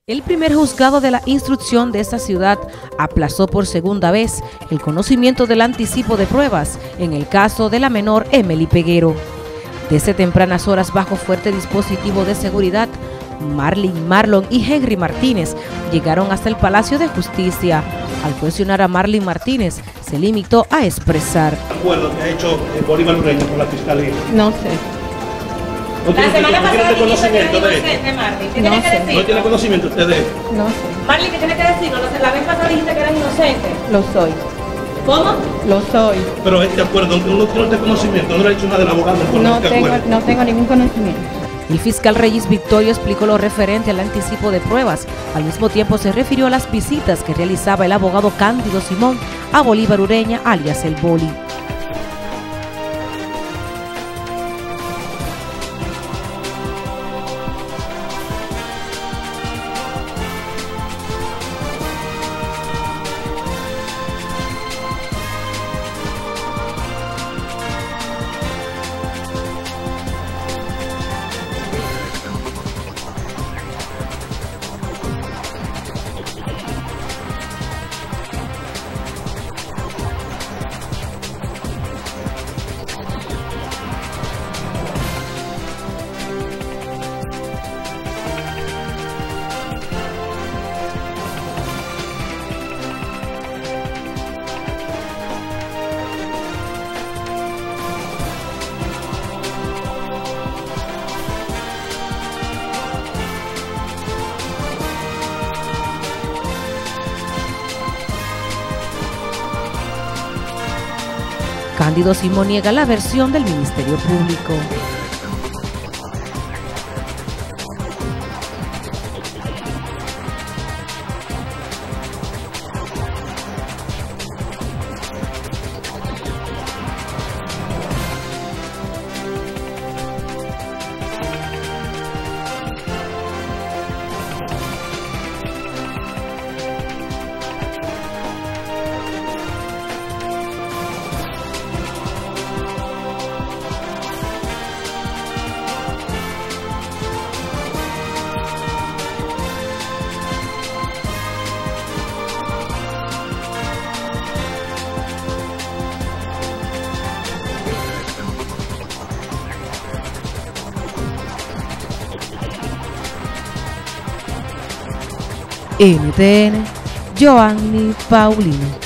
El primer juzgado de la instrucción de esta ciudad aplazó por segunda vez el conocimiento del anticipo de pruebas en el caso de la menor Emily Peguero. Desde tempranas horas, bajo fuerte dispositivo de seguridad, Marlon y Henry Martínez llegaron hasta el Palacio de Justicia. Al cuestionar a Marlon Martínez, se limitó a expresar: ¿Acuerdo que ha hecho Bolívar Ureña con la Fiscalía? No sé. ¿No tiene conocimiento de esto? ¿No tiene conocimiento usted de esto? No sé. Marlon, ¿qué tiene que decirnos? La vez pasada dijiste que eras inocente. Lo soy. ¿Cómo? Lo soy. Pero este acuerdo, aunque uno tiene conocimiento, no le ha dicho nada del abogado. No tengo ningún conocimiento. El fiscal Reyes Victorio explicó lo referente al anticipo de pruebas. Al mismo tiempo se refirió a las visitas que realizaba el abogado Cándido Simón a Bolívar Ureña, alias El Boli. Cándido Simón niega la versión del Ministerio Público. NTN, Joanny Paulino.